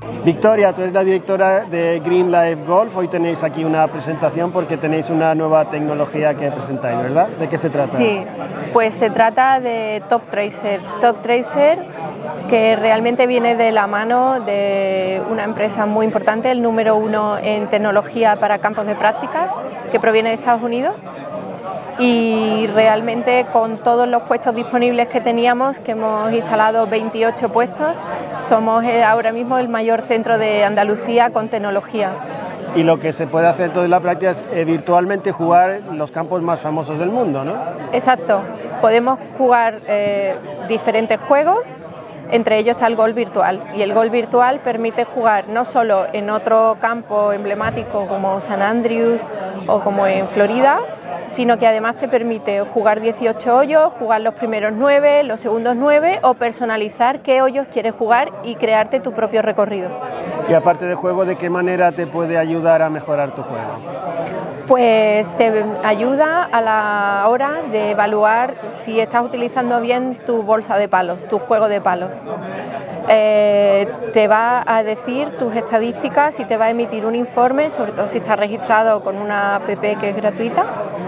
Victoria, tú eres la directora de Green Life Golf. Hoy tenéis aquí una presentación porque tenéis una nueva tecnología que presentáis, ¿verdad? ¿De qué se trata? Sí, pues se trata de Top Tracer. Top Tracer, que realmente viene de la mano de una empresa muy importante, el número 1 en tecnología para campos de prácticas, que proviene de Estados Unidos. Y realmente con todos los puestos disponibles que teníamos, que hemos instalado 28 puestos, somos ahora mismo el mayor centro de Andalucía con tecnología. Y lo que se puede hacer en toda la práctica es virtualmente jugar los campos más famosos del mundo, ¿no? Exacto, podemos jugar diferentes juegos, entre ellos está el golf virtual, y el golf virtual permite jugar no solo en otro campo emblemático como St. Andrews o como en Florida, sino que además te permite jugar 18 hoyos, jugar los primeros 9, los segundos 9 o personalizar qué hoyos quieres jugar y crearte tu propio recorrido. Y aparte de juego, ¿de qué manera te puede ayudar a mejorar tu juego? Pues te ayuda a la hora de evaluar si estás utilizando bien tu bolsa de palos, tu juego de palos. Te va a decir tus estadísticas y te va a emitir un informe, sobre todo si estás registrado con una app que es gratuita,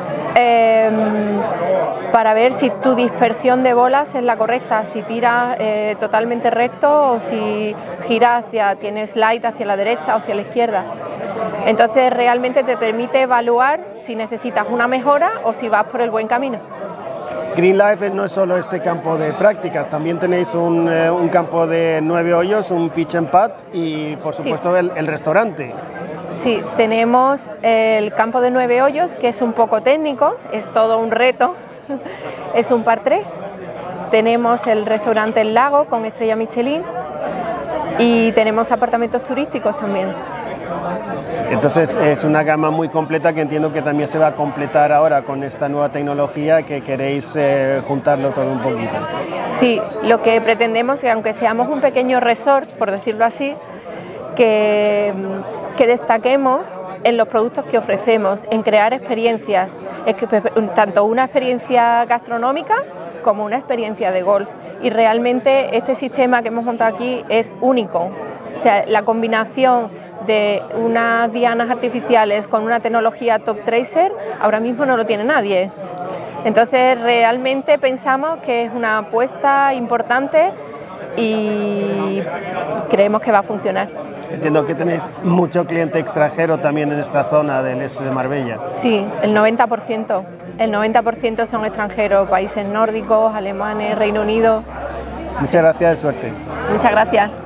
para ver si tu dispersión de bolas es la correcta, si tiras totalmente recto o si giras tienes slide hacia la derecha o hacia la izquierda. Entonces realmente te permite evaluar si necesitas una mejora o si vas por el buen camino. Green Life no es solo este campo de prácticas, también tenéis un campo de 9 hoyos, un pitch and putt y por supuesto sí, el restaurante. Sí, tenemos el campo de 9 hoyos, que es un poco técnico, es todo un reto, es un par 3. Tenemos el restaurante El Lago con estrella Michelin y tenemos apartamentos turísticos también. Entonces es una gama muy completa que entiendo que también se va a completar ahora con esta nueva tecnología que queréis juntarlo todo un poquito. Sí, lo que pretendemos es que aunque seamos un pequeño resort, por decirlo así, que destaquemos en los productos que ofrecemos, en crear experiencias, tanto una experiencia gastronómica como una experiencia de golf. Y realmente este sistema que hemos montado aquí es único. O sea, la combinación de unas dianas artificiales con una tecnología Top Tracer ahora mismo no lo tiene nadie. Entonces realmente pensamos que es una apuesta importante y creemos que va a funcionar. Entiendo que tenéis mucho cliente extranjero también en esta zona del este de Marbella. Sí, el 90%. El 90% son extranjeros, países nórdicos, alemanes, Reino Unido. Muchas gracias y suerte. Muchas gracias.